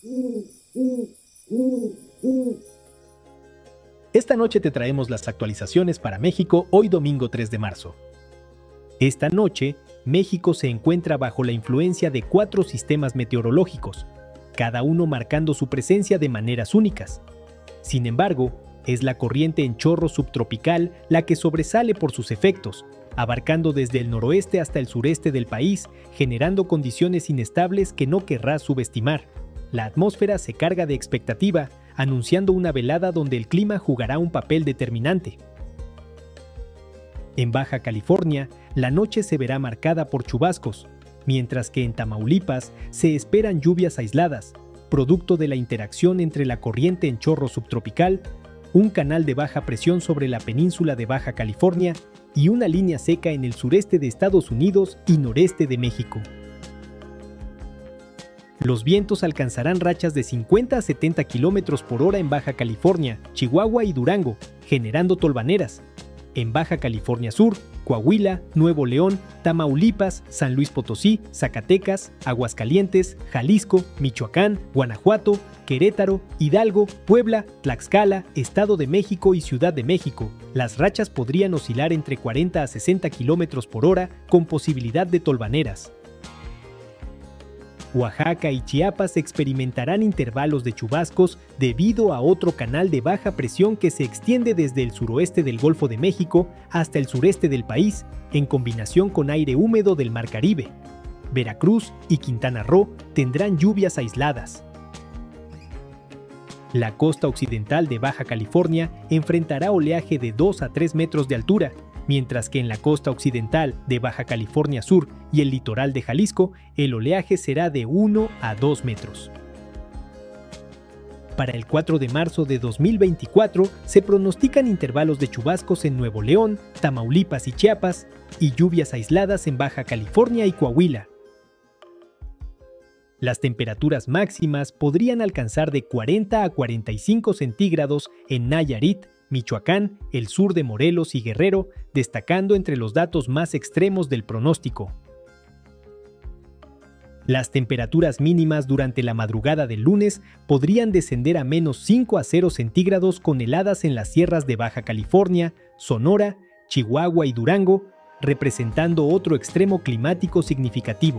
Esta noche te traemos las actualizaciones para México hoy domingo 3 de marzo. Esta noche, México se encuentra bajo la influencia de 4 sistemas meteorológicos, cada uno marcando su presencia de maneras únicas. Sin embargo, es la corriente en chorro subtropical la que sobresale por sus efectos, abarcando desde el noroeste hasta el sureste del país, generando condiciones inestables que no querrás subestimar. La atmósfera se carga de expectativa, anunciando una velada donde el clima jugará un papel determinante. En Baja California, la noche se verá marcada por chubascos, mientras que en Tamaulipas se esperan lluvias aisladas, producto de la interacción entre la corriente en chorro subtropical, un canal de baja presión sobre la península de Baja California y una línea seca en el sureste de Estados Unidos y noreste de México. Los vientos alcanzarán rachas de 50 a 70 km por hora en Baja California, Chihuahua y Durango, generando tolvaneras. En Baja California Sur, Coahuila, Nuevo León, Tamaulipas, San Luis Potosí, Zacatecas, Aguascalientes, Jalisco, Michoacán, Guanajuato, Querétaro, Hidalgo, Puebla, Tlaxcala, Estado de México y Ciudad de México, las rachas podrían oscilar entre 40 a 60 km por hora con posibilidad de tolvaneras. Oaxaca y Chiapas experimentarán intervalos de chubascos debido a otro canal de baja presión que se extiende desde el suroeste del Golfo de México hasta el sureste del país, en combinación con aire húmedo del Mar Caribe. Veracruz y Quintana Roo tendrán lluvias aisladas. La costa occidental de Baja California enfrentará oleaje de 2 a 3 metros de altura, mientras que en la costa occidental de Baja California Sur y el litoral de Jalisco, el oleaje será de 1 a 2 metros. Para el 4 de marzo de 2024 se pronostican intervalos de chubascos en Nuevo León, Tamaulipas y Chiapas, y lluvias aisladas en Baja California y Coahuila. Las temperaturas máximas podrían alcanzar de 40 a 45 centígrados en Nayarit, Michoacán, el sur de Morelos y Guerrero, destacando entre los datos más extremos del pronóstico. Las temperaturas mínimas durante la madrugada del lunes podrían descender a menos 5 a 0 centígrados con heladas en las sierras de Baja California, Sonora, Chihuahua y Durango, representando otro extremo climático significativo.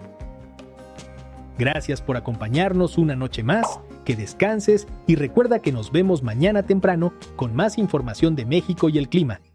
Gracias por acompañarnos una noche más, que descanses y recuerda que nos vemos mañana temprano con más información de México y el clima.